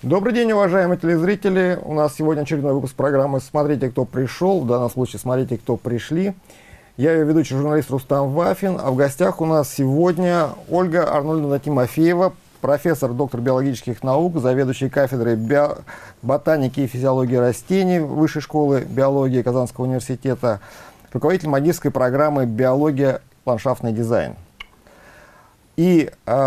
Добрый день, уважаемые телезрители. У нас сегодня очередной выпуск программы «Смотрите, кто пришел». В данном случае «Смотрите, кто пришли». Я ее ведущий журналист Рустам Вафин. А в гостях у нас сегодня Ольга Арнольдовна Тимофеева, профессор, доктор биологических наук, заведующий кафедрой ботаники и физиологии растений Высшей школы биологии Казанского университета, руководитель магистерской программы «Биология. Ландшафтный дизайн». И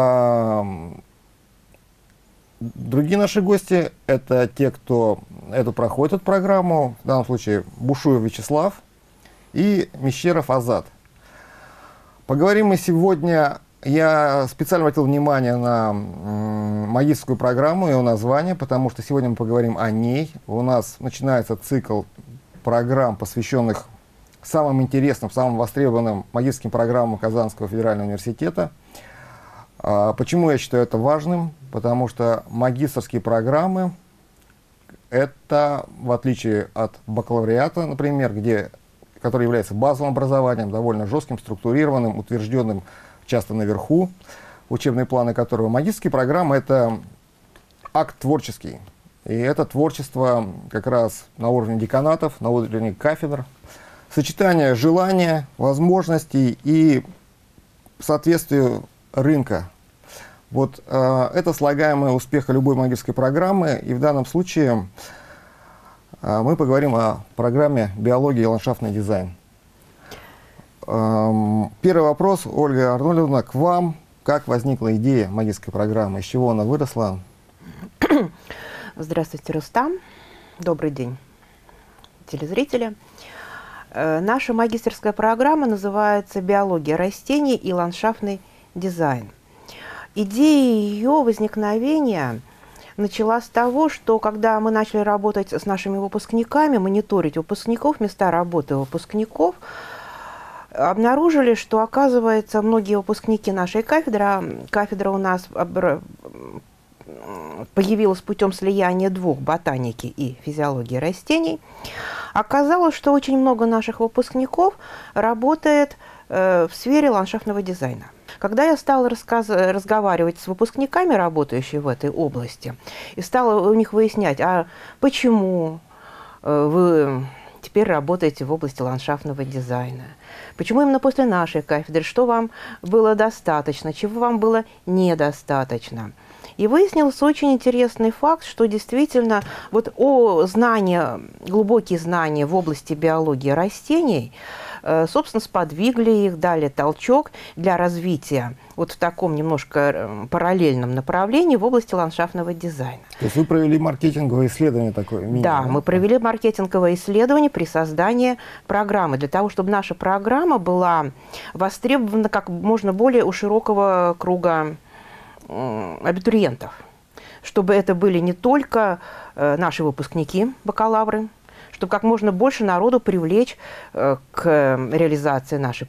другие наши гости – это те, кто проходит эту программу, в данном случае Бушуев Вячеслав и Мещеров Азат. Поговорим мы сегодня, я специально обратил внимание на магистерскую программу и ее название, потому что сегодня мы поговорим о ней. У нас начинается цикл программ, посвященных самым интересным, самым востребованным магистерским программам Казанского федерального университета. Почему я считаю это важным? Потому что магистерские программы – это, в отличие от бакалавриата, например, который является базовым образованием, довольно жестким, структурированным, утвержденным часто наверху, учебные планы которого, магистерские программы – это акт творческий. И это творчество как раз на уровне деканатов, на уровне кафедр, сочетание желания, возможностей и соответствию рынка. Вот это слагаемое успеха любой магистерской программы, и в данном случае мы поговорим о программе «Биология и ландшафтный дизайн». Первый вопрос, Ольга Арнольдовна, к вам. Как возникла идея магистерской программы, из чего она выросла? Здравствуйте, Рустам. Добрый день, телезрители. Наша магистерская программа называется «Биология растений и ландшафтный дизайн». Идея ее возникновения началась с того, что когда мы начали работать с нашими выпускниками, мониторить выпускников, места работы выпускников, обнаружили, что, оказывается, многие выпускники нашей кафедры, кафедра у нас появилась путем слияния двух, ботаники и физиологии растений, оказалось, что очень много наших выпускников работает в сфере ландшафтного дизайна. Когда я стала разговаривать с выпускниками, работающими в этой области, и стала у них выяснять, а почему вы теперь работаете в области ландшафтного дизайна, почему именно после нашей кафедры, что вам было достаточно, чего вам было недостаточно. И выяснился очень интересный факт, что действительно вот глубокие знания в области биологии растений, собственно, сподвигли их, дали толчок для развития вот в таком немножко параллельном направлении в области ландшафтного дизайна. То есть вы провели маркетинговое исследование такое? Да, мы провели маркетинговое исследование при создании программы, для того, чтобы наша программа была востребована как можно более у широкого круга абитуриентов, чтобы это были не только наши выпускники, бакалавры, чтобы как можно больше народу привлечь к реализации нашей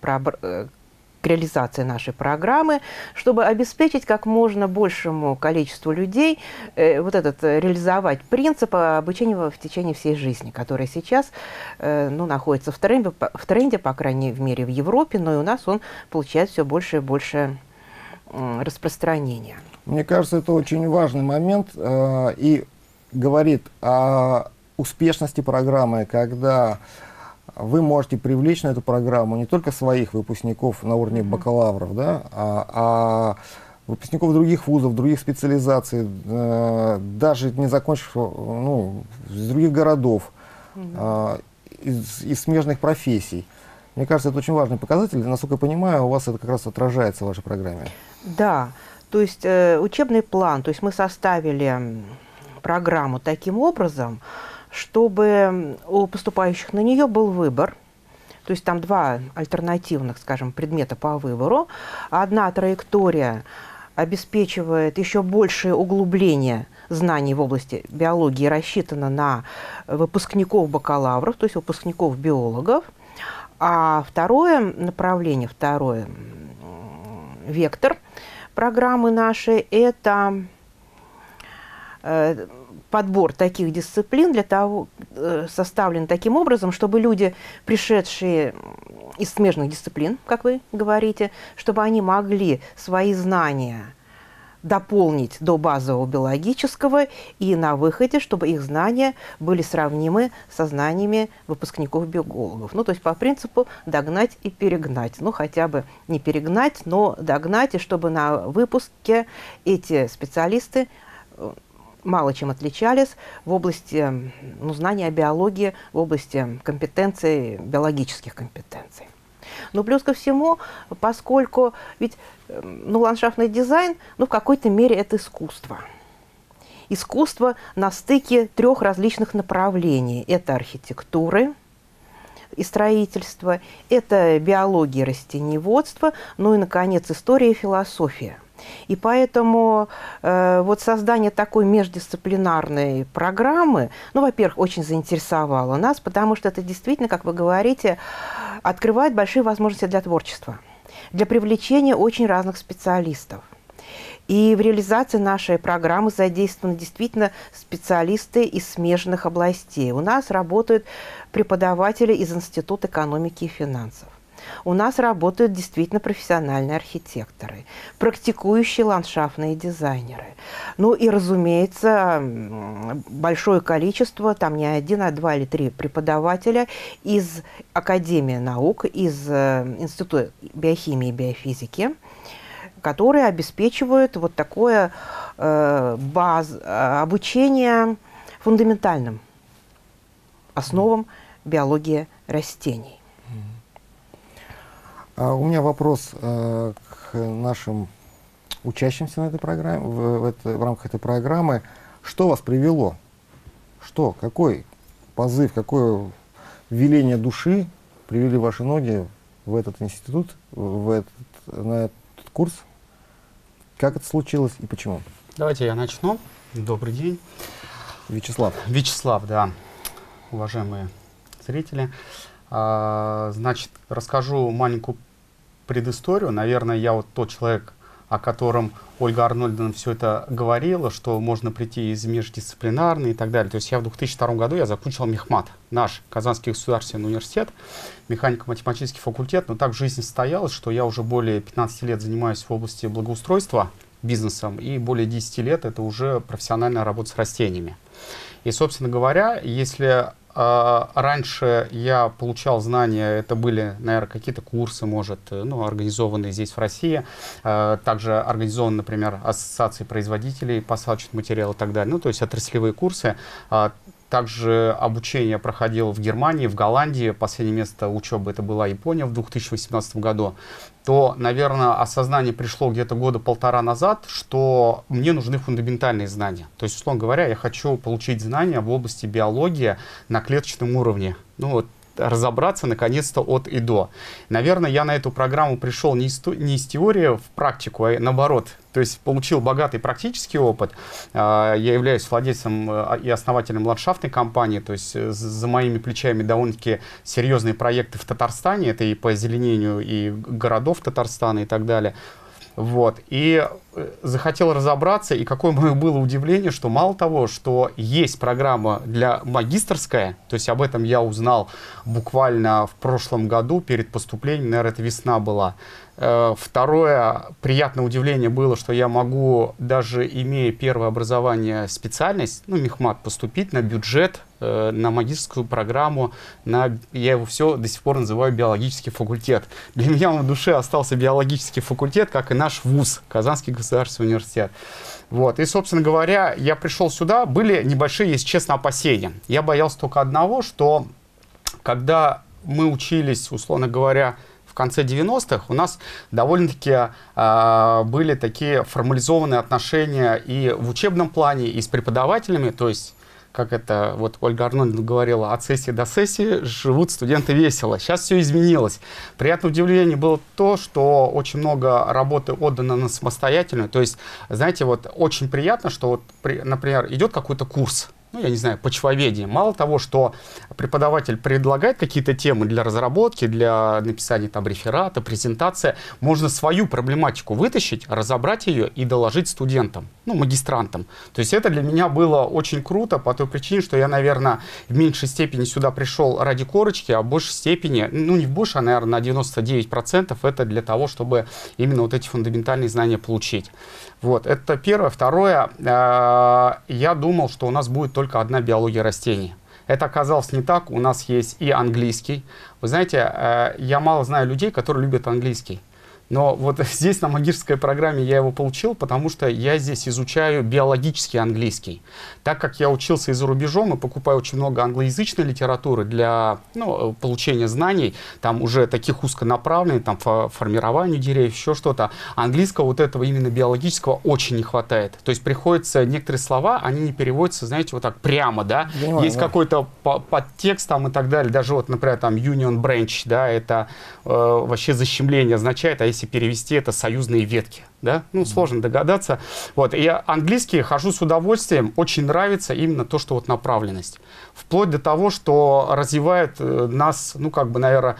программы, чтобы обеспечить как можно большему количеству людей реализовать принцип обучения в течение всей жизни, который сейчас находится в тренде, по крайней мере, в Европе, но и у нас он получает все больше и больше распространения. Мне кажется, это очень важный момент и говорит о успешности программы, когда вы можете привлечь на эту программу не только своих выпускников на уровне бакалавров, да, а выпускников других вузов, других специализаций, даже не закончив, из других городов, из смежных профессий. Мне кажется, это очень важный показатель. Насколько я понимаю, у вас это как раз отражается в вашей программе. Да, то есть учебный план, то есть мы составили программу таким образом, чтобы у поступающих на нее был выбор. То есть там два альтернативных, скажем, предмета по выбору. Одна траектория обеспечивает еще большее углубление знаний в области биологии, рассчитана на выпускников бакалавров, то есть выпускников биологов. А второе направление, второй вектор программы нашей – это подбор таких дисциплин составлен таким образом, чтобы люди, пришедшие из смежных дисциплин, как вы говорите, чтобы они могли свои знания дополнить до базового биологического, и на выходе, чтобы их знания были сравнимы со знаниями выпускников-биологов. Ну, то есть по принципу догнать и перегнать. Ну, хотя бы не перегнать, но догнать, и чтобы на выпуске эти специалисты мало чем отличались в области знания о биологии, в области компетенций, биологических компетенций. Но плюс ко всему, поскольку ведь ландшафтный дизайн, в какой-то мере это искусство. Искусство на стыке 3 различных направлений. Это архитектуры и строительство, это биология и растениеводство, ну и, наконец, история и философия. И поэтому вот создание такой междисциплинарной программы, во-первых, очень заинтересовало нас, потому что это действительно, как вы говорите, открывает большие возможности для творчества, для привлечения очень разных специалистов. И в реализации нашей программы задействованы действительно специалисты из смежных областей. У нас работают преподаватели из Института экономики и финансов. У нас работают действительно профессиональные архитекторы, практикующие ландшафтные дизайнеры. Ну и, разумеется, большое количество, там не 1, а 2 или 3 преподавателя из Академии наук, из Института биохимии и биофизики, которые обеспечивают вот такое обучение фундаментальным основам биологии растений. У меня вопрос к нашим учащимся на этой программе, в рамках этой программы. Что вас привело? Какой позыв, какое веление души привели ваши ноги в этот институт, на этот курс? Как это случилось и почему? Давайте я начну. Добрый день. Вячеслав. Вячеслав, да. Уважаемые зрители. Значит, расскажу маленькую предысторию. Наверное, я вот тот человек, о котором Ольга Арнольдовна все это говорила, что можно прийти из междисциплинарной и так далее. То есть я в 2002 году я закончил мехмат, наш Казанский государственный университет, механико-математический факультет, но так в жизни состоялось, что я уже более 15 лет занимаюсь в области благоустройства бизнесом, и более 10 лет это уже профессиональная работа с растениями. И, собственно говоря, если раньше я получал знания, это были, наверное, какие-то курсы, может, организованные здесь в России, также организованы, например, ассоциации производителей посадочных материалов и так далее, то есть отраслевые курсы. Также обучение проходило в Германии, в Голландии, последнее место учебы это была Япония в 2018 году, то, наверное, осознание пришло где-то года 1,5 назад, что мне нужны фундаментальные знания. То есть, условно говоря, я хочу получить знания в области биологии на клеточном уровне. Разобраться наконец-то от и до. Наверное, я на эту программу пришел не из теории в практику, а наоборот. То есть получил богатый практический опыт. Я являюсь владельцем и основателем ландшафтной компании, то есть за моими плечами довольно-таки серьезные проекты в Татарстане, это и по озеленению и городов Татарстана и так далее. И захотел разобраться, и какое мое было удивление, что мало того, что есть программа для магистерская, то есть об этом я узнал буквально в прошлом году перед поступлением, наверное, это весна была. Второе приятное удивление было, что я могу, даже имея первое образование, специальность, мехмат, поступить на бюджет, на магистерскую программу, я его все до сих пор называю биологический факультет. Для меня на душе остался биологический факультет, как и наш вуз, Казанский государственный университет. И, собственно говоря, я пришел сюда, были небольшие, если честно, опасения. Я боялся только одного, что когда мы учились, условно говоря, в конце 90-х, у нас довольно-таки были такие формализованные отношения и в учебном плане, и с преподавателями, то есть как это Ольга Арнольдовна говорила, от сессии до сессии живут студенты весело. Сейчас все изменилось. Приятное удивление было то, что очень много работы отдано на самостоятельную. То есть, знаете, очень приятно, что, например, идет какой-то курс, ну, я не знаю, почвоведение. Мало того, что преподаватель предлагает какие-то темы для разработки, для написания там реферата, презентации, можно свою проблематику вытащить, разобрать ее и доложить студентам, ну, магистрантам. То есть это для меня было очень круто по той причине, что я, наверное, в меньшей степени сюда пришел ради корочки, а в большей степени, ну, не в больше, а, наверное, на 99% это для того, чтобы именно вот эти фундаментальные знания получить. Вот, это первое. Второе, я думал, что у нас будет только одна биология растений. Это оказалось не так. У нас есть и английский. Вы знаете, я мало знаю людей, которые любят английский. Но вот здесь на магистерской программе я его получил, потому что я здесь изучаю биологический английский. Так как я учился и за рубежом, и покупаю очень много англоязычной литературы для получения знаний, там уже таких узконаправленных, там формированию деревьев, еще что-то, английского вот этого именно биологического очень не хватает. То есть приходится, некоторые слова, они не переводятся, знаете, вот так прямо, да, есть какой-то подтекст там и так далее, даже вот, например, там union branch, да, это вообще защемление означает, а если перевести, это союзные ветки, да, ну, сложно догадаться. Вот, и я английский хожу с удовольствием, очень нравится именно то, что вот направленность. Вплоть до того, что развивает нас, ну, как бы, наверное,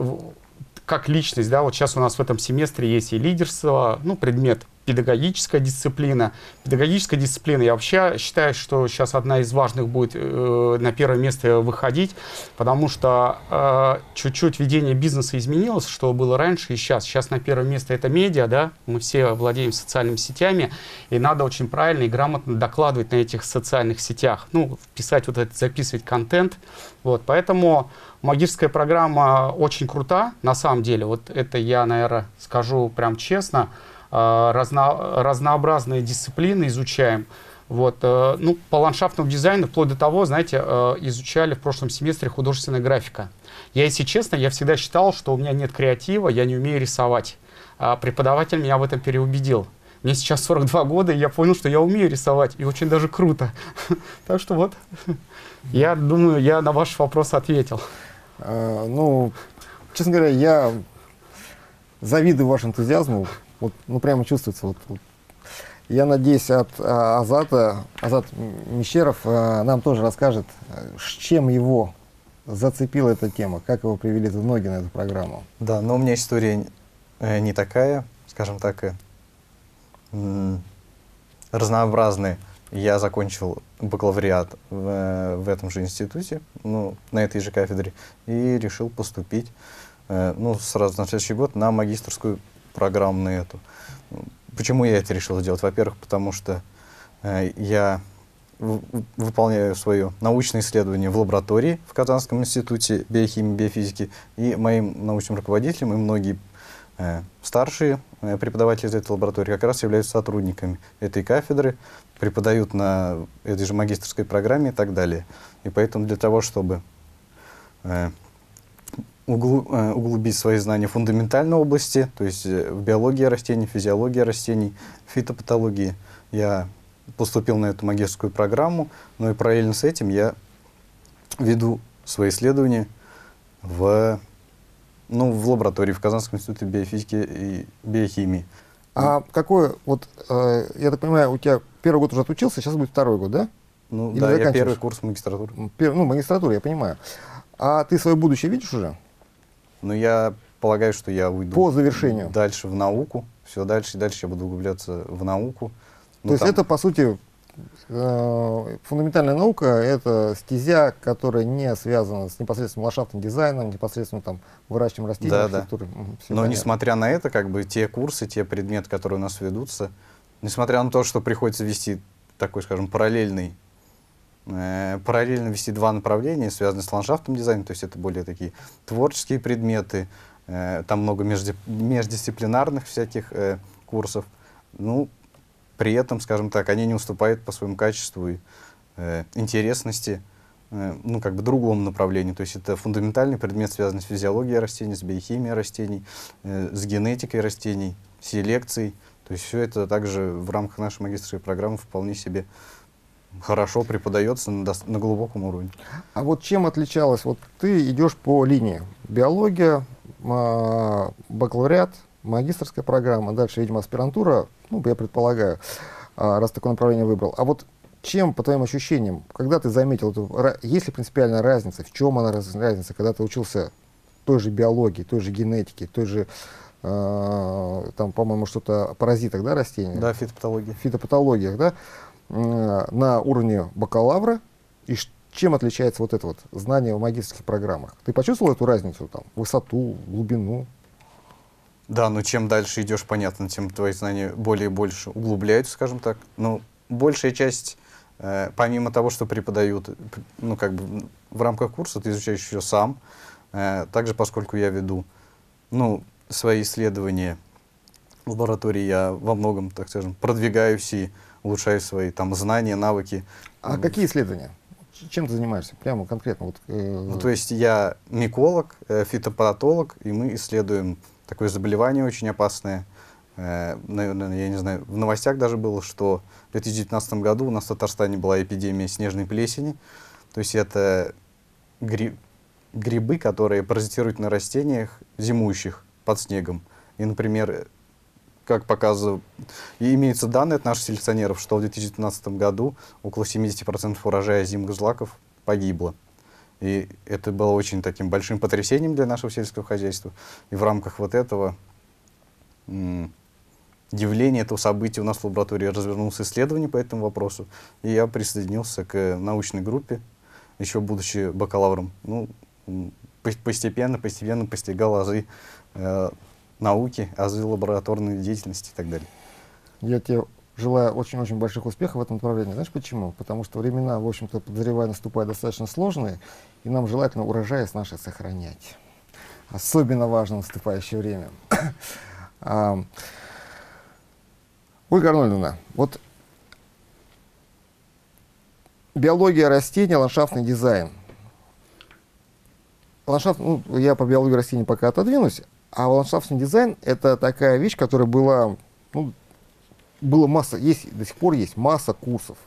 как личность, да, вот сейчас у нас в этом семестре есть и лидерство, ну, предмет педагогическая дисциплина. Педагогическая дисциплина, я вообще считаю, что сейчас одна из важных будет на первое место выходить, потому что чуть-чуть ведение бизнеса изменилось, что было раньше и сейчас. Сейчас на первое место это медиа, да, мы все владеем социальными сетями, и надо очень правильно и грамотно докладывать на этих социальных сетях, ну, писать вот это, записывать контент, вот, поэтому магистерская программа очень крута, на самом деле, вот это я, наверное, скажу прям честно, разнообразные дисциплины изучаем. Вот, ну, по ландшафтному дизайну, вплоть до того, знаете, изучали в прошлом семестре художественная графика. Я, если честно, я всегда считал, что у меня нет креатива, я не умею рисовать. А преподаватель меня в этом переубедил. Мне сейчас 42 года, и я понял, что я умею рисовать, и очень даже круто. Так что вот, я думаю, я на ваш вопрос ответил. Ну, честно говоря, я завидую вашему энтузиазму. Вот, ну, прямо чувствуется. Вот. Я надеюсь, от Азат Мещеров нам тоже расскажет, чем его зацепила эта тема, как его привели в ноги на эту программу. Да, но у меня история не такая, скажем так, разнообразная. Я закончил бакалавриат в этом же институте, ну, на этой же кафедре, и решил поступить, ну, сразу на следующий год на магистерскую программу на эту. Почему я это решил сделать? Во-первых, потому что я выполняю свое научное исследование в лаборатории в Казанском институте биохимии и биофизики, и моим научным руководителем, и многие старшие преподаватели из этой лаборатории как раз являются сотрудниками этой кафедры, преподают на этой же магистерской программе и так далее. И поэтому для того, чтобы углубить свои знания в фундаментальной области, то есть в биологии растений, физиологии растений, фитопатологии, я поступил на эту магистерскую программу, но и параллельно с этим я веду свои исследования в лаборатории в Казанском институте биофизики и биохимии. А какой, вот, я так понимаю, у тебя первый год уже отучился, сейчас будет второй год, да? Ну, да, я первый курс магистратуры. Ну, магистратура, я понимаю. А ты свое будущее видишь уже? Ну, я полагаю, что я уйду по завершению дальше в науку. Все дальше и дальше я буду углубляться в науку. То есть это, по сути, фундаментальная наука — это стезя, которая не связана с непосредственным ландшафтным дизайном, непосредственно там выращиванием растений, архитектурой. Да. Но понятно. Несмотря на это, как бы те курсы, те предметы, которые у нас ведутся, несмотря на то, что приходится вести такой, скажем, параллельно вести два направления, связанные с ландшафтным дизайном, то есть это более такие творческие предметы, там много междисциплинарных всяких курсов. Ну, при этом, скажем так, они не уступают по своему качеству и интересности, ну, как бы другому направлению. То есть это фундаментальный предмет, связанный с физиологией растений, с биохимией растений, с генетикой растений, селекцией. То есть все это также в рамках нашей магистерской программы вполне себе хорошо преподается на глубоком уровне. А вот чем отличалось? Вот ты идешь по линии биология, бакалавриат, магистерская программа, дальше, видимо, аспирантура, ну, я предполагаю, раз такое направление выбрал. А вот чем, по твоим ощущениям, когда ты заметил, есть ли принципиальная разница, в чем она разница, когда ты учился той же биологии, той же генетике, той же, там, по-моему, что-то о паразитах, да, растений? Да, фитопатология. Фитопатологиях, да, на уровне бакалавра, и чем отличается вот это вот знание в магистерских программах? Ты почувствовал эту разницу, там, высоту, глубину? Да, но чем дальше идешь, понятно, тем твои знания более и больше углубляются, скажем так. Но большая часть, помимо того, что преподают, ну, как бы в рамках курса, ты изучаешь еще сам. Также, поскольку я веду, ну, свои исследования в лаборатории, я во многом, так скажем, продвигаюсь и улучшаю свои там знания, навыки. А какие исследования? Чем ты занимаешься? Прямо конкретно. Вот, Ну, то есть я миколог, фитопатолог, и мы исследуем такое заболевание очень опасное. Наверное, я не знаю, в новостях даже было, что в 2019 году у нас в Татарстане была эпидемия снежной плесени. То есть это грибы, которые паразитируют на растениях, зимующих под снегом. И, например, как показывают, и имеются данные от наших селекционеров, что в 2015 году около 70% урожая озимых злаков погибло. И это было очень таким большим потрясением для нашего сельского хозяйства. И в рамках вот этого явления, этого события у нас в лаборатории развернулось исследование по этому вопросу. И я присоединился к научной группе, еще будучи бакалавром. Ну, постепенно постигал азы науки, азы лабораторной деятельности и так далее. Я тебе желаю очень-очень больших успехов в этом направлении. Знаешь почему? Потому что времена, в общем-то, подозреваю, наступают достаточно сложные, и нам желательно урожаи наши сохранять. Особенно важно в наступающее время. Ольга Арнольдовна, вот биология растений, ландшафтный дизайн. Ну, я по биологии растений пока отодвинусь, а ландшафтный дизайн — это такая вещь, которая была, ну, было масса, есть, до сих пор есть масса курсов,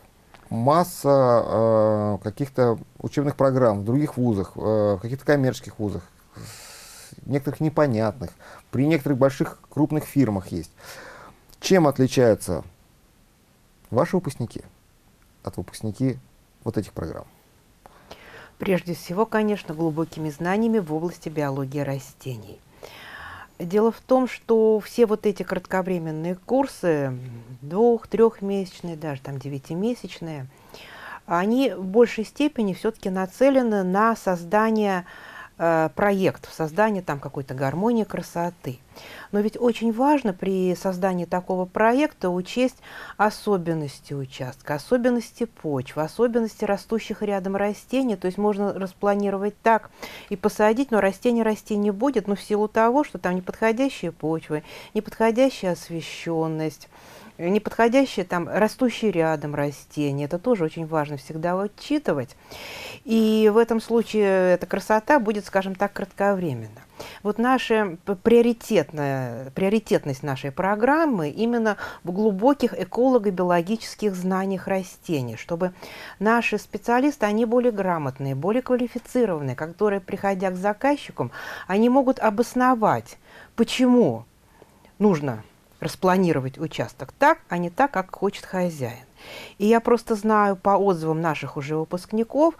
масса каких-то учебных программ в других вузах, в каких-то коммерческих вузах, некоторых непонятных, при некоторых больших крупных фирмах есть. Чем отличаются ваши выпускники от выпускники вот этих программ? Прежде всего, конечно, глубокими знаниями в области биологии растений. Дело в том, что все вот эти кратковременные курсы, 2-3-месячные, даже там 9-месячные, они в большей степени все-таки нацелены на создание проектов, создание там какой-то гармонии, красоты. Но ведь очень важно при создании такого проекта учесть особенности участка, особенности почвы, особенности растущих рядом растений. То есть можно распланировать так и посадить, но растение расти не будет, но в силу того, что там неподходящие почвы, неподходящая освещенность, неподходящие там растущие рядом растения. Это тоже очень важно всегда учитывать. И в этом случае эта красота будет, скажем так, кратковременно. Вот наша приоритетность нашей программы именно в глубоких эколого-биологических знаниях растений, чтобы наши специалисты, они более грамотные, более квалифицированные, которые, приходя к заказчикам, они могут обосновать, почему нужно распланировать участок так, а не так, как хочет хозяин. И я просто знаю по отзывам наших уже выпускников,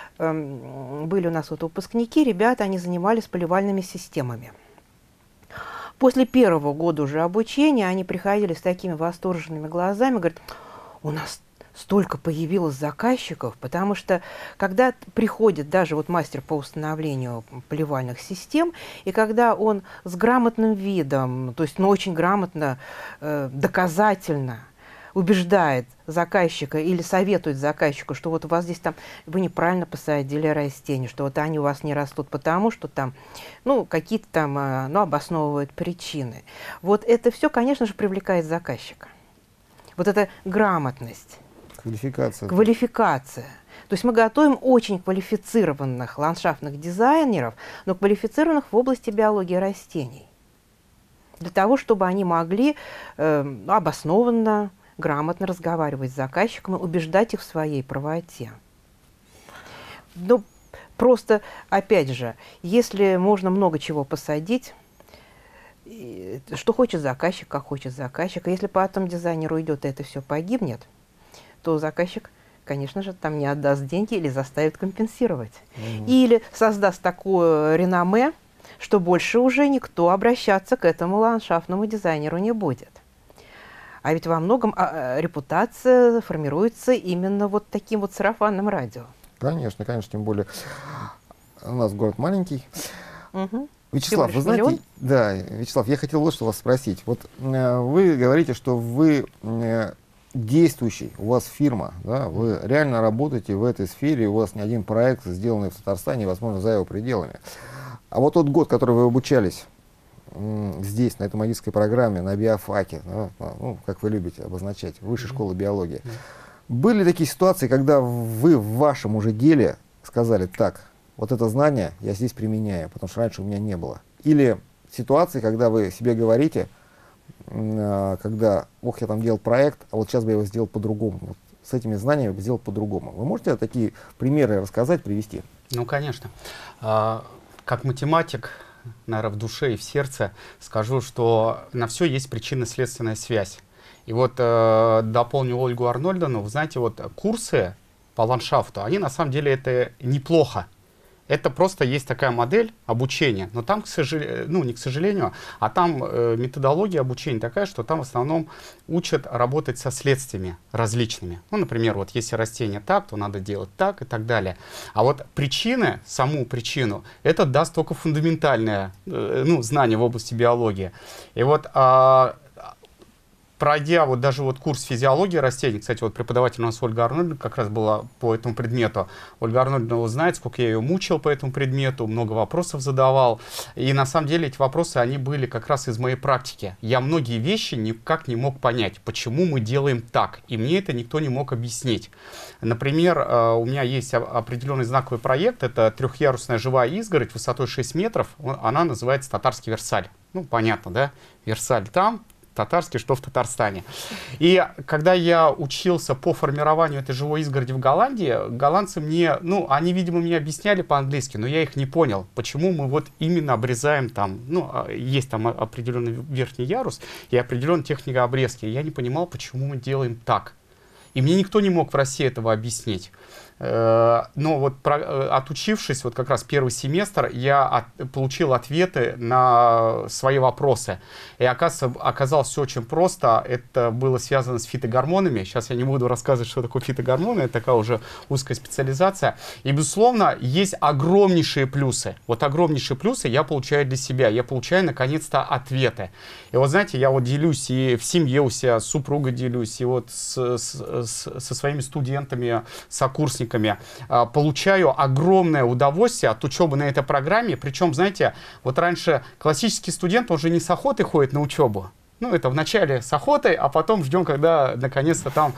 были у нас вот выпускники, ребята, они занимались поливальными системами. После первого года уже обучения они приходили с такими восторженными глазами, говорят, у нас столько появилось заказчиков, потому что когда приходит даже вот мастер по установлению поливальных систем, и когда он с грамотным видом, то есть ну, очень грамотно, доказательно убеждает заказчика или советует заказчику, что вот у вас здесь там вы неправильно посадили растения, что вот они у вас не растут потому, что там, ну, какие-то там, ну, обосновывают причины. Вот это все, конечно же, привлекает заказчика. Вот эта грамотность. Квалификация. Квалификация. То есть мы готовим очень квалифицированных ландшафтных дизайнеров, но квалифицированных в области биологии растений. Для того, чтобы они могли обоснованно, грамотно разговаривать с заказчиком и убеждать их в своей правоте. Но просто, опять же, если можно много чего посадить, что хочет заказчик, как хочет заказчик, а если потом дизайнеру уйдет, и это все погибнет, то заказчик конечно же, там не отдаст деньги или заставит компенсировать. Или создаст такое реноме, что больше уже никто обращаться к этому ландшафтному дизайнеру не будет. А ведь во многом репутация формируется именно вот таким вот сарафанным радио. Конечно, конечно, тем более у нас город маленький. Угу. Вячеслав, вы знаете, да, Вячеслав, я хотел вот что вас спросить. Вот вы говорите, что вы действующий, у вас фирма, да, вы реально работаете в этой сфере, у вас не один проект, сделанный в Татарстане, возможно, за его пределами. А вот тот год, который вы обучались здесь, на этой магистрской программе, на биофаке, ну, как вы любите обозначать, высшей школы биологии, были ли такие ситуации, когда вы в вашем уже деле сказали: так, вот это знание я здесь применяю, потому что раньше у меня не было? Или ситуации, когда вы себе говорите, когда, ох, я там делал проект, а вот сейчас бы я его сделал по-другому, вот с этими знаниями я бы сделал по-другому. Вы можете такие примеры рассказать, привести? Ну, конечно. Как математик, наверное, в душе и в сердце скажу, что на все есть причинно-следственная связь. И вот дополню Ольгу Арнольдовну, вы знаете, вот курсы по ландшафту, они на самом деле это неплохо. Это просто есть такая модель обучения, но там, к сожалению, ну не к сожалению, а там методология обучения такая, что там в основном учат работать со следствиями различными. Ну, например, вот если растение так, то надо делать так и так далее. А вот причины, саму причину, это даст только фундаментальное знание в области биологии. И вот пройдя вот даже вот курс физиологии растений, кстати, вот преподаватель у нас Ольга Арнольдовна как раз была по этому предмету. Ольга Арнольдовна знает, сколько я ее мучил по этому предмету, много вопросов задавал. И на самом деле эти вопросы, они были как раз из моей практики. Я многие вещи никак не мог понять, почему мы делаем так. И мне это никто не мог объяснить. Например, у меня есть определенный знаковый проект. Это трехъярусная живая изгородь высотой 6 метров. Она называется «Татарский Версаль». Ну, понятно, да? Версаль там. Татарский, что в Татарстане. И когда я учился по формированию этой живой изгороди в Голландии, голландцы мне, они, видимо, мне объясняли по-английски, но я их не понял, почему мы вот именно обрезаем там, есть там определенный верхний ярус и определенная техника обрезки. Я не понимал, почему мы делаем так. И мне никто не мог в России этого объяснить. Но вот отучившись, вот как раз первый семестр, я получил ответы на свои вопросы. И оказалось все очень просто. Это было связано с фитогормонами. Сейчас я не буду рассказывать, что такое фитогормоны. Это такая уже узкая специализация. И, безусловно, есть огромнейшие плюсы. Вот огромнейшие плюсы я получаю для себя. Я получаю, наконец-то, ответы. И вот, знаете, я вот делюсь и в семье у себя, с супругой делюсь, и вот со своими студентами, сокурсниками. Получаю огромное удовольствие от учебы на этой программе. Причем, знаете, вот раньше классический студент, он же не с охотой ходит на учебу. Ну, это вначале с охотой, а потом ждем, когда наконец-то там...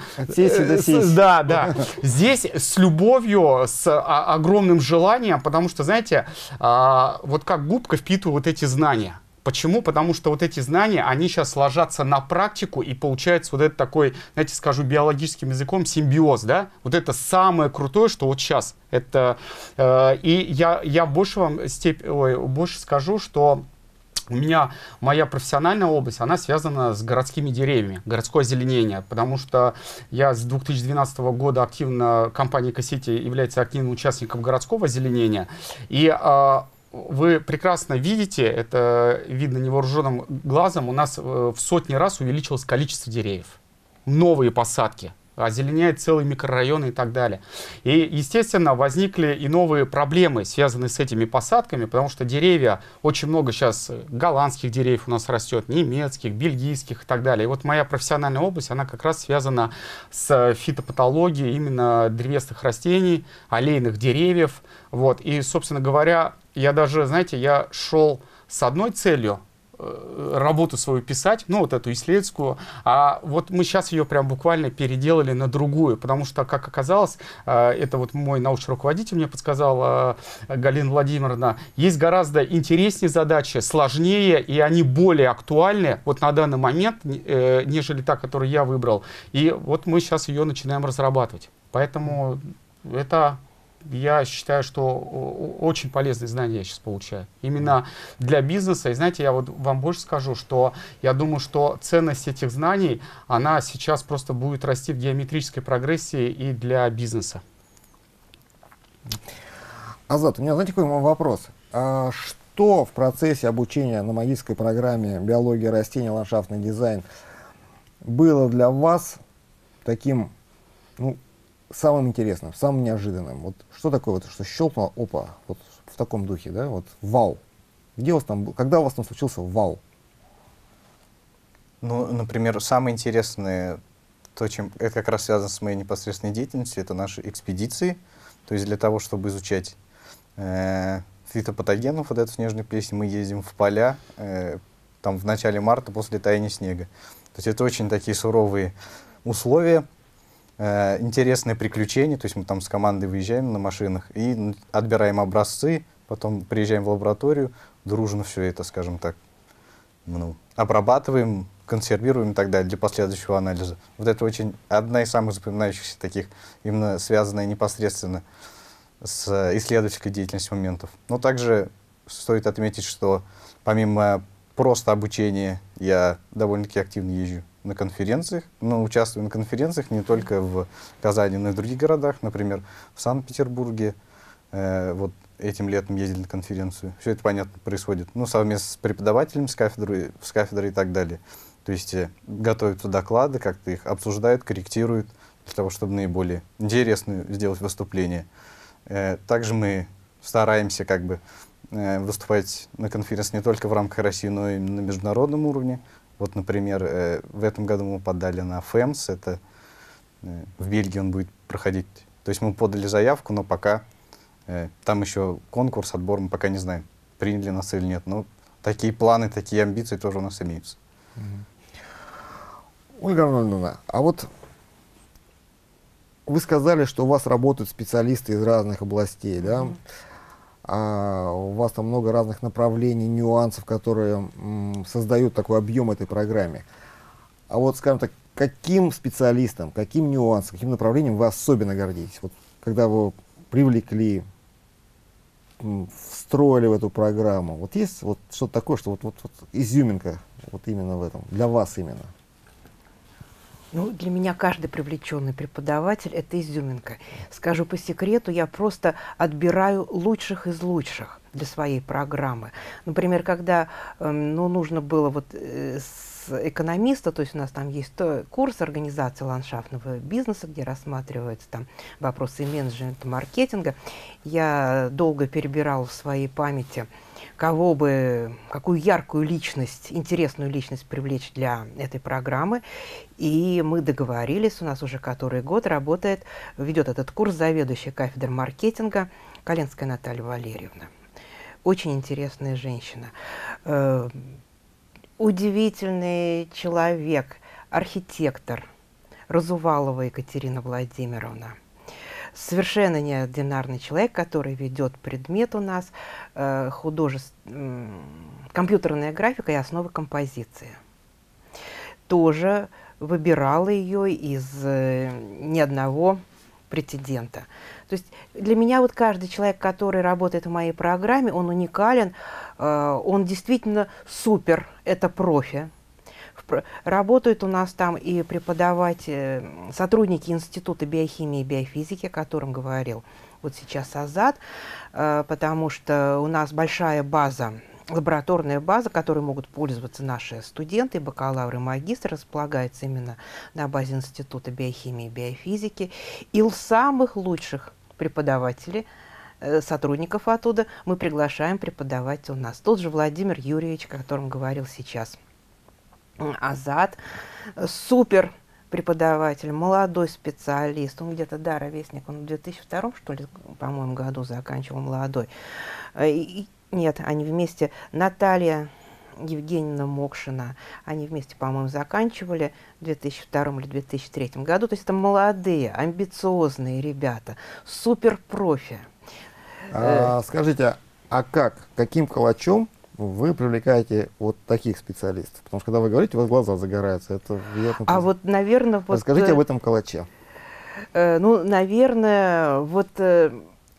Да. Здесь с любовью, с огромным желанием, потому что, знаете, вот как губка впитываю вот эти знания. Почему? Потому что вот эти знания, они сейчас ложатся на практику, и получается вот это такой, знаете, скажу биологическим языком, симбиоз, да? Вот это самое крутое, что вот сейчас. Это, и я больше скажу, что у меня моя профессиональная область, она связана с городскими деревьями, городское озеленение, потому что я с 2012 года активно, компания «Экосити» является активным участником городского озеленения, и вы прекрасно видите, это видно невооруженным глазом, у нас в сотни раз увеличилось количество деревьев. Новые посадки, озеленяет целые микрорайоны и так далее. И, естественно, возникли и новые проблемы, связанные с этими посадками, потому что деревья, очень много сейчас голландских деревьев у нас растет, немецких, бельгийских и так далее. И вот моя профессиональная область, она как раз связана с фитопатологией именно древесных растений, аллейных деревьев. Вот. И, собственно говоря, я даже, знаете, я шел с одной целью, работу свою писать, вот эту исследовательскую, а вот мы сейчас ее прям буквально переделали на другую, потому что, как оказалось, это вот мой научный руководитель мне подсказал, Галина Владимировна, есть гораздо интереснее задачи, сложнее, и они более актуальны вот на данный момент, нежели та, которую я выбрал. И вот мы сейчас ее начинаем разрабатывать. Поэтому это я считаю, что очень полезные знания я сейчас получаю. Именно для бизнеса. И знаете, я вот вам больше скажу, что я думаю, что ценность этих знаний, она сейчас просто будет расти в геометрической прогрессии и для бизнеса. Азат, у меня, знаете, какой вопрос? Что в процессе обучения на магистрской программе биология растений, ландшафтный дизайн было для вас таким, ну, самым интересным, самым неожиданным? Вот что такое, вот, что щелкнуло, опа, вот в таком духе, да, вот вау. Где у вас там, когда у вас там случился вау? Ну, например, самое интересное, это как раз связано с моей непосредственной деятельностью, это наши экспедиции. То есть для того, чтобы изучать фитопатогенов, вот эту снежную плесень, мы ездим в поля там в начале марта после таяния снега. То есть это очень такие суровые условия, интересные приключения. То есть мы там с командой выезжаем на машинах и отбираем образцы, потом приезжаем в лабораторию, дружно все это, скажем так, ну, обрабатываем, консервируем и так далее для последующего анализа. Вот это очень одна из самых запоминающихся таких, именно связанная непосредственно с исследовательской деятельностью моментов. Но также стоит отметить, что помимо просто обучения я довольно-таки активно езжу на конференциях, но участвую на конференциях не только в Казани, но и в других городах, например, в Санкт-Петербурге. Вот этим летом ездили на конференцию. Все это, понятно, происходит, ну, совместно с преподавателями с кафедры и так далее. То есть готовятся доклады, как-то их обсуждают, корректируют, для того, чтобы наиболее интересные сделать выступление. Также мы стараемся как бы выступать на конференции не только в рамках России, но и на международном уровне. Вот, например, в этом году мы подали на ФЭМС, это в Бельгии он будет проходить. То есть мы подали заявку, но пока там еще конкурс, отбор, мы пока не знаем, приняли нас или нет. Но такие планы, такие амбиции тоже у нас имеются. Ольга Арнольдовна, а вот вы сказали, что у вас работают специалисты из разных областей, да? А у вас там много разных направлений, нюансов, которые создают такой объем этой программе. А вот, скажем так, каким специалистом, каким нюансом, каким направлением вы особенно гордитесь? Вот когда вы привлекли, встроили в эту программу, вот есть вот что-то такое, что вот изюминка вот именно в этом, для вас именно? Ну, для меня каждый привлеченный преподаватель – это изюминка. Скажу по секрету, я просто отбираю лучших из лучших для своей программы. Например, когда ну, нужно было вот с экономиста, то есть у нас там есть курс организации ландшафтного бизнеса, где рассматриваются там вопросы менеджмента, маркетинга, я долго перебирала в своей памяти, кого бы, какую яркую личность, интересную личность привлечь для этой программы. И мы договорились, у нас уже который год работает, ведет этот курс заведующая кафедрой маркетинга Коленская Наталья Валерьевна. Очень интересная женщина. Удивительный человек, архитектор Разувалова Екатерина Владимировна. Совершенно неординарный человек, который ведет предмет у нас компьютерная графика и основы композиции. Тоже выбирала ее из ни одного претендента. То есть для меня вот каждый человек, который работает в моей программе, он уникален, он действительно супер, это профи. Работают у нас там и преподаватели, сотрудники Института биохимии и биофизики, о котором говорил вот сейчас Азат, потому что у нас большая база, лабораторная база, которой могут пользоваться наши студенты, бакалавры, магистры, располагается именно на базе Института биохимии и биофизики. И самых лучших преподавателей, сотрудников оттуда мы приглашаем преподавать у нас. Тот же Владимир Юрьевич, о котором говорил сейчас Азат, супер преподаватель, молодой специалист, он где-то, да, ровесник, он в 2002, что ли, по-моему, году заканчивал, молодой. Нет, они вместе, Наталья Евгеньевна Мокшина, они вместе, по-моему, заканчивали в 2002 или 2003 году. То есть это молодые, амбициозные ребята, супер профи. Скажите, а каким калачом вы привлекаете вот таких специалистов? Потому что когда вы говорите, у вас глаза загораются. Это вот, наверное... Расскажите об этом калаче. Ну, наверное, вот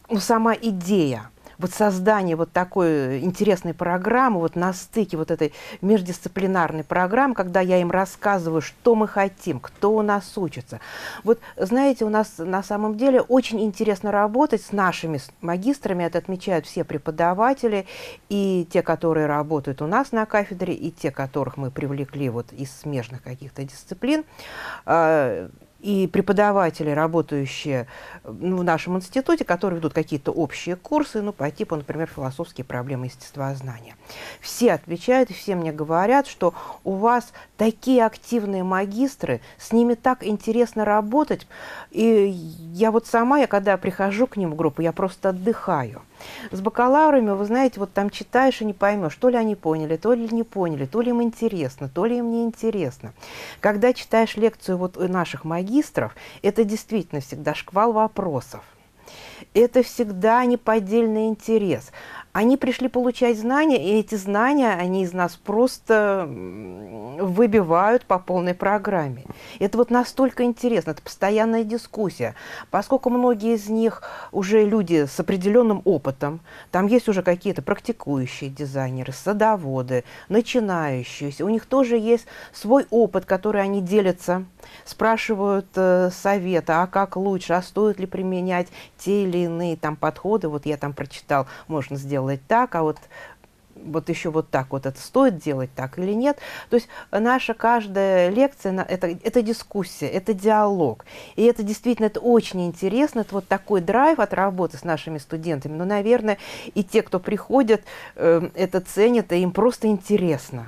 ну, сама идея, вот создание вот такой интересной программы, вот на стыке вот этой междисциплинарной программы, когда я им рассказываю, что мы хотим, кто у нас учится. Вот, знаете, у нас на самом деле очень интересно работать с нашими магистрами, это отмечают все преподаватели, и те, которые работают у нас на кафедре, и те, которых мы привлекли вот из смежных каких-то дисциплин. И преподаватели, работающие в нашем институте, которые ведут какие-то общие курсы, ну, по типу, например, философские проблемы естествознания. Все отвечают и все мне говорят, что у вас такие активные магистры, с ними так интересно работать. И я вот сама, я когда прихожу к ним в группу, я просто отдыхаю. С бакалаврами, вы знаете, вот там читаешь и не поймешь, то ли они поняли, то ли не поняли, то ли им интересно, то ли им не интересно. Когда читаешь лекцию вот у наших магистров, это действительно всегда шквал вопросов. Это всегда неподдельный интерес. Они пришли получать знания, и эти знания они из нас просто выбивают по полной программе. Это вот настолько интересно, это постоянная дискуссия. Поскольку многие из них уже люди с определенным опытом, там есть уже какие-то практикующие дизайнеры, садоводы, начинающие, у них тоже есть свой опыт, который они делятся, спрашивают совета, а как лучше, а стоит ли применять те или иные там подходы. Вот я там прочитал, можно сделать так, а вот еще вот так вот, это стоит делать так или нет. То есть наша каждая лекция, это дискуссия, это диалог. И это действительно, это очень интересно, это вот такой драйв от работы с нашими студентами. Но, наверное, и те, кто приходят, это ценят, и им просто интересно.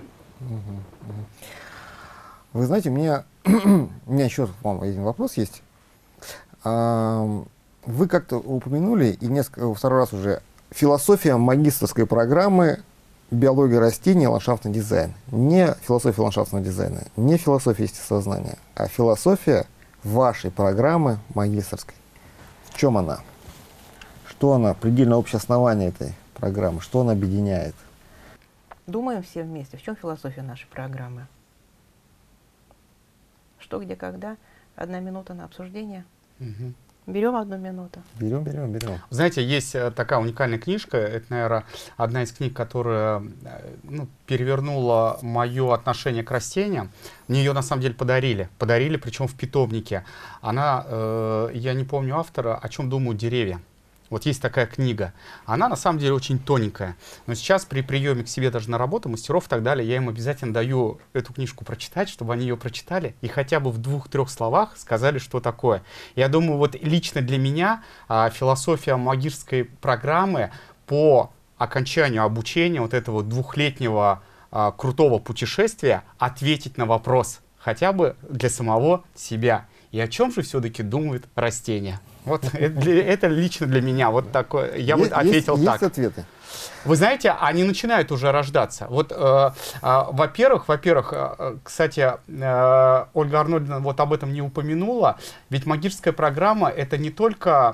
Вы знаете, у меня еще вам один вопрос есть. Вы как-то упомянули, и второй раз уже, философия магистерской программы биология растений, ландшафтный дизайн. Не философия ландшафтного дизайна, не философия естествознания, а философия вашей программы магистерской. В чем она? Что она, предельно общее основание этой программы, что она объединяет? Думаем все вместе. В чем философия нашей программы? Что, где, когда? 1 минута на обсуждение. Угу. Берем 1 минуту. Берем. Знаете, есть такая уникальная книжка, это, наверное, одна из книг, которая перевернула мое отношение к растениям. Мне ее, на самом деле, подарили, причем в питомнике. Она, я не помню автора, «О чем думают деревья». Вот есть такая книга. Она, на самом деле, очень тоненькая. Но сейчас при приеме к себе даже на работу, мастеров и так далее, я им обязательно даю эту книжку прочитать, чтобы они ее прочитали и хотя бы в 2-3 словах сказали, что такое. Я думаю, вот лично для меня философия магистерской программы по окончанию обучения вот этого 2-летнего крутого путешествия ответить на вопрос хотя бы для самого себя. И о чем же все-таки думают растения? Вот это лично для меня вот такое. Я вот ответил так. Есть ответы? Вы знаете, они начинают уже рождаться. Вот, во-первых, кстати, Ольга Арнольдовна вот об этом не упомянула, ведь магистерская программа — это не только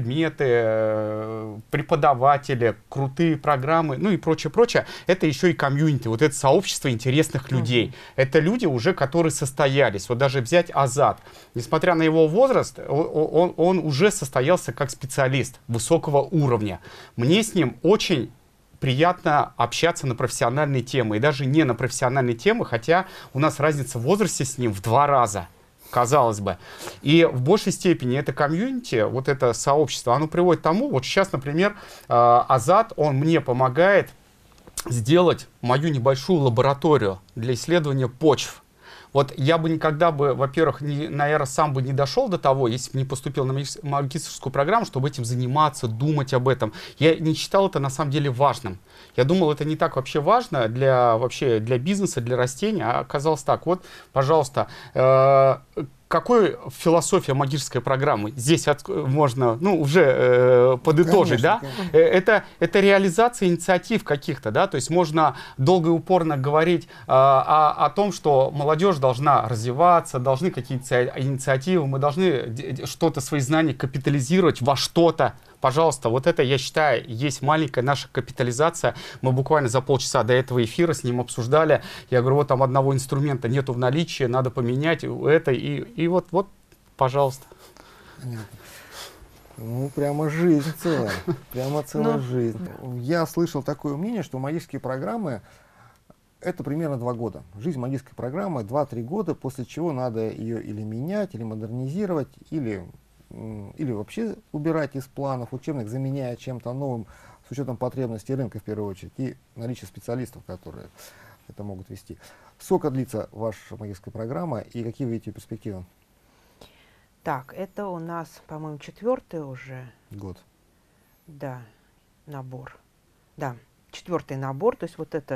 предметы, преподаватели, крутые программы, ну и прочее, это еще и комьюнити, вот это сообщество интересных людей. Это люди уже, которые состоялись. Вот даже взять Азат. Несмотря на его возраст, он уже состоялся как специалист высокого уровня. Мне с ним очень приятно общаться на профессиональные темы, и даже не на профессиональные темы, хотя у нас разница в возрасте с ним в 2 раза, казалось бы. И в большей степени это комьюнити, вот это сообщество, оно приводит к тому, вот сейчас, например, Азат, он мне помогает сделать мою небольшую лабораторию для исследования почв. Вот я бы никогда бы, во-первых, наверное, сам бы не дошел до того, если бы не поступил на магистерскую программу, чтобы этим заниматься, думать об этом. Я не считал это на самом деле важным. Я думал, это не так вообще важно для бизнеса, для растений, а оказалось так. Вот, пожалуйста, какой философия магистерской программы? Здесь можно уже подытожить, конечно, да? Это реализация инициатив каких-то, да? То есть можно долго и упорно говорить о том, что молодежь должна развиваться, должны какие-то инициативы, мы должны что-то, свои знания капитализировать во что-то. Пожалуйста, вот это, я считаю, есть маленькая наша капитализация. Мы буквально за полчаса до этого эфира с ним обсуждали. Я говорю, вот там одного инструмента нету в наличии, надо поменять это. И вот, пожалуйста. Понятно. Ну, прямо жизнь целая. Прямо целая Ну, жизнь. Я слышал такое мнение, что магические программы это примерно 2 года. Жизнь магической программы 2-3 года, после чего надо ее или менять, или модернизировать, или вообще убирать из планов учебных, заменяя чем-то новым с учетом потребностей рынка в первую очередь и наличия специалистов, которые это могут вести. Сколько длится ваша магическая программа и какие вы видите перспективы? Так, это у нас, по-моему, 4-й уже, Год. да, набор. Да, 4-й набор, то есть вот это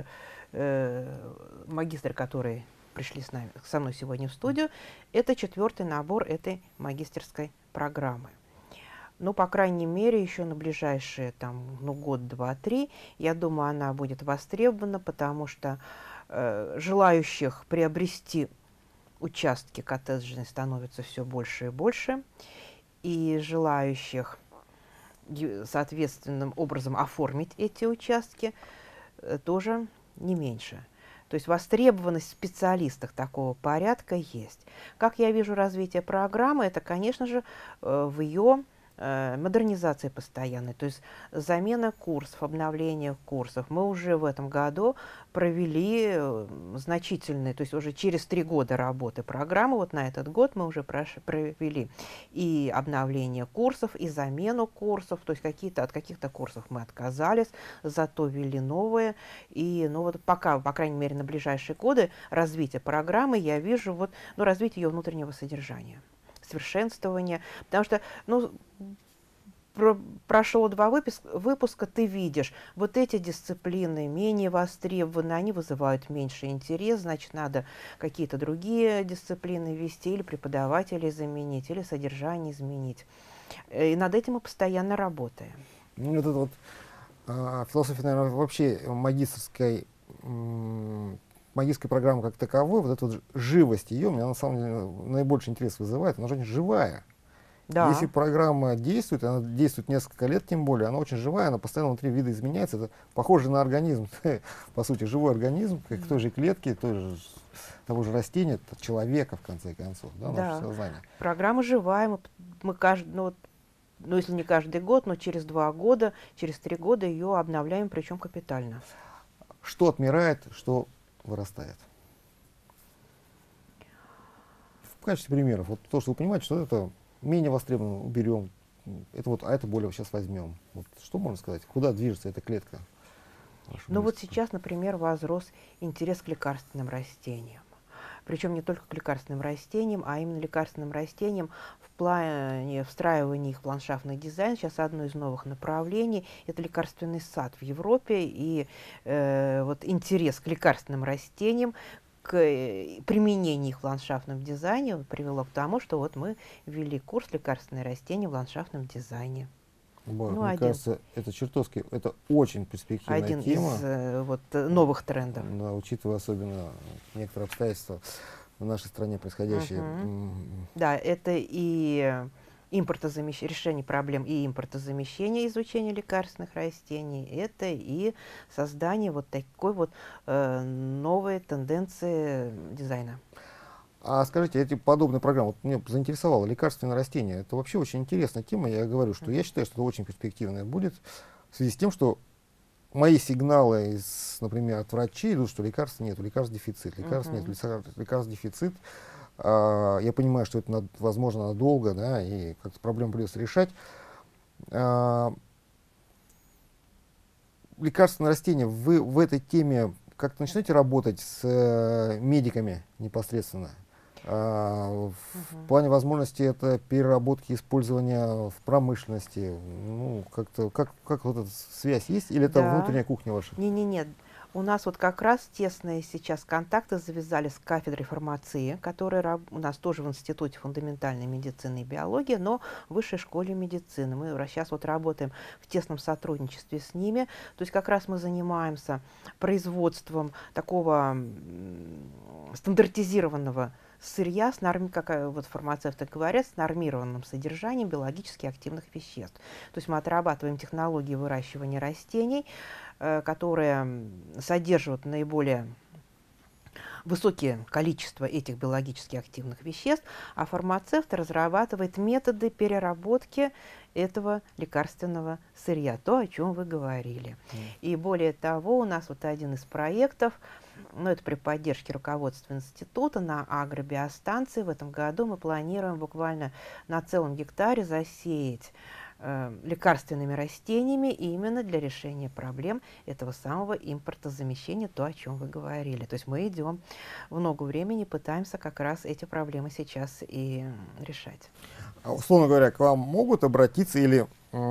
магистры, которые пришли со мной сегодня в студию, это 4-й набор этой магистерской программы. Ну, по крайней мере, еще на ближайшие там, ну, год, два, три, я думаю, она будет востребована, потому что желающих приобрести участки коттеджные становится все больше и больше, и желающих соответственным образом оформить эти участки тоже не меньше. То есть востребованность в специалистах такого порядка есть. Как я вижу развитие программы, это, конечно же, в ее модернизации постоянной, то есть замена курсов, обновление курсов. Мы уже в этом году провели значительные, то есть уже через 3 года работы программы, вот на этот год мы уже провели и обновление курсов, и замену курсов, то есть от каких-то курсов мы отказались, зато ввели новые. И ну вот пока, по крайней мере, на ближайшие годы развитие программы я вижу вот, ну, развитие ее внутреннего содержания, совершенствования, потому что, ну, прошло 2 выпуска, ты видишь, вот эти дисциплины менее востребованы, они вызывают меньше интерес, значит, надо какие-то другие дисциплины ввести, или преподавателей заменить, или содержание изменить. И над этим мы постоянно работаем. Ну, вот это вот философия, наверное, вообще магистрской программы как таковой, вот эта вот живость ее, меня на самом деле наибольший интерес вызывает, она же очень живая. Да. Если программа действует, она действует несколько лет, тем более, она очень живая, она постоянно внутри вида изменяется. Это похоже на организм, по сути, живой организм, как той же клетки, того же растения, человека, в конце концов, да, наше сознание. Программа живая, мы каждый, ну, если не каждый год, но через 2 года, через 3 года ее обновляем, причем капитально. Что отмирает, что вырастает? В качестве примеров, вот то, что вы понимаете, что это менее востребовано, уберем, это вот, а это более сейчас возьмем. Вот что можно сказать? Куда движется эта клетка? Ну вот сейчас, например, возрос интерес к лекарственным растениям. Причем не только к лекарственным растениям, а именно лекарственным растениям в плане встраивания их в ландшафтный дизайн. Сейчас одно из новых направлений – это лекарственный сад в Европе. И вот интерес к лекарственным растениям, к применению их в ландшафтном дизайне привело к тому, что вот мы ввели курс «Лекарственные растения в ландшафтном дизайне». Мне кажется, это чертовски, это очень перспективная тема. Один из вот, новых трендов. Да, учитывая особенно некоторые обстоятельства в нашей стране происходящие. Да, это и решение проблем и импортозамещения, изучения лекарственных растений, это и создание вот такой вот новой тенденции дизайна. А скажите, эти подобные программы, вот меня заинтересовало лекарственные растения, это вообще очень интересная тема, я говорю, что я считаю, что это очень перспективное будет, в связи с тем, что мои сигналы, например, от врачей идут, что лекарств нет, лекарств дефицит, лекарств дефицит, я понимаю, что это возможно надолго, да, и как-то проблему придется решать. Лекарственные растения, вы в этой теме как-то начинаете работать с медиками непосредственно? В плане возможности это переработки, использования в промышленности, ну, как вот эта связь есть, или это внутренняя кухня ваша? Нет. У нас вот как раз тесные сейчас контакты завязали с кафедрой фармации, которая у нас тоже в Институте фундаментальной медицины и биологии, но в Высшей школе медицины. Мы сейчас вот работаем в тесном сотрудничестве с ними. То есть как раз мы занимаемся производством такого стандартизированного сырья, как вот фармацевты говорят, с нормированным содержанием биологически активных веществ. То есть мы отрабатываем технологии выращивания растений, которые содержат наиболее высокие количества этих биологически активных веществ, а фармацевт разрабатывает методы переработки этого лекарственного сырья, то, о чем вы говорили. И более того, у нас вот один из проектов, ну, это при поддержке руководства института на агробиостанции. В этом году мы планируем буквально на целом гектаре засеять лекарственными растениями именно для решения проблем этого самого импортозамещения, то, о чем вы говорили. То есть мы идем много времени, пытаемся как раз эти проблемы сейчас и решать. А, условно говоря, к вам могут обратиться или,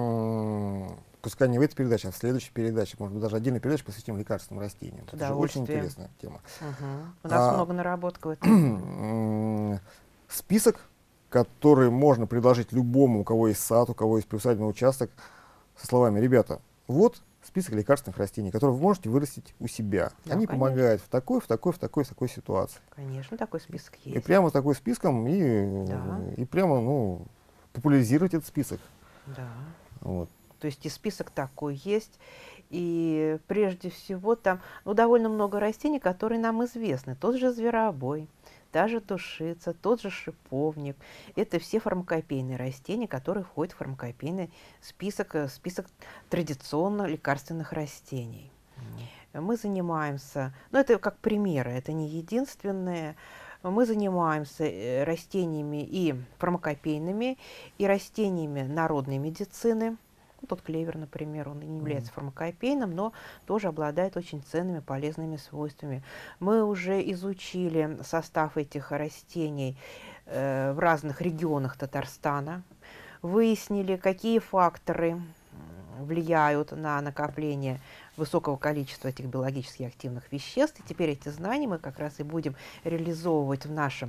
пускай не в этой передаче, а в следующей передаче, может быть, даже отдельную передачу посвятим лекарственным растениям. Это очень интересная тема. У нас много наработок в этом. Список, который можно предложить любому, у кого есть сад, у кого есть приусадебный участок, со словами: ребята, вот список лекарственных растений, которые вы можете вырастить у себя. Да, они конечно. помогают в такой ситуации. Конечно, такой список есть. И прямо с такой списком, Да. и прямо, ну, популяризировать этот список. Да. Вот. То есть и список такой есть. И прежде всего там довольно много растений, которые нам известны. Тот же зверобой, та же душица, тот же шиповник. Это все фармакопейные растения, которые входят в фармакопейный список традиционно лекарственных растений. Мы занимаемся, ну это как примеры, это не единственные. Мы занимаемся растениями и фармакопейными, и растениями народной медицины. Тот клевер, например, он не является фармакопейным, но тоже обладает очень ценными, полезными свойствами. Мы уже изучили состав этих растений в разных регионах Татарстана, выяснили, какие факторы влияют на накопление высокого количества этих биологически активных веществ. И теперь эти знания мы как раз и будем реализовывать в нашем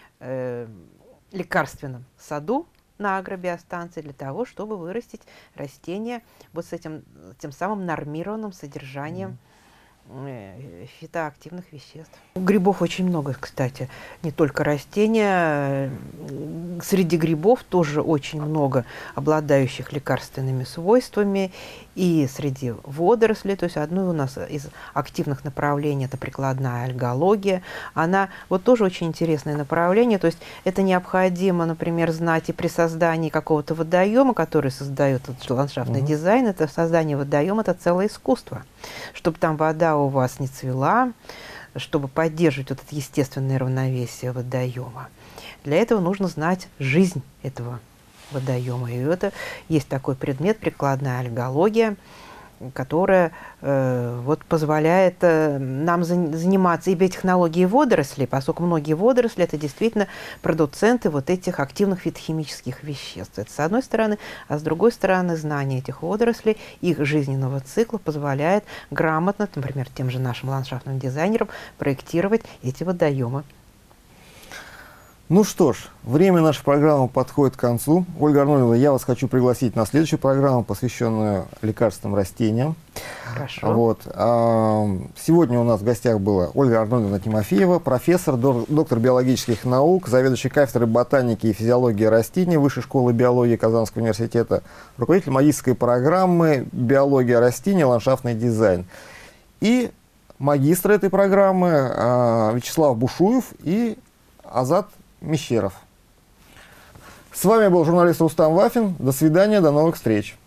лекарственном саду на агробиостанции для того, чтобы вырастить растения вот с этим тем самым нормированным содержанием фитоактивных веществ. Грибов очень много, кстати, не только растения. Среди грибов тоже очень много обладающих лекарственными свойствами. И среди водорослей, то есть одно у нас из активных направлений – это прикладная альгология. Она вот тоже очень интересное направление. То есть это необходимо, например, знать и при создании какого-то водоема, который создает ландшафтный дизайн. Это создание водоема – это целое искусство. Чтобы там вода у вас не цвела, чтобы поддерживать вот это естественное равновесие водоема. Для этого нужно знать жизнь этого водоема. И это есть такой предмет прикладная альгология, которая вот позволяет нам заниматься и биотехнологией водорослей, поскольку многие водоросли это действительно продуценты вот этих активных фитохимических веществ. Это с одной стороны, а с другой стороны знание этих водорослей, их жизненного цикла позволяет грамотно, например, тем же нашим ландшафтным дизайнерам проектировать эти водоемы. Ну что ж, время нашей программы подходит к концу. Ольга Арнольдовна, я вас хочу пригласить на следующую программу, посвященную лекарственным растениям. Хорошо. Вот. Сегодня у нас в гостях была Ольга Арнольдовна Тимофеева, профессор, доктор биологических наук, заведующий кафедрой ботаники и физиологии растений Высшей школы биологии Казанского университета, руководитель магистерской программы «Биология растений. Ландшафтный дизайн». И магистр этой программы Вячеслав Бушуев и Азат Мещеров. С вами был журналист Рустам Вафин. До свидания, до новых встреч.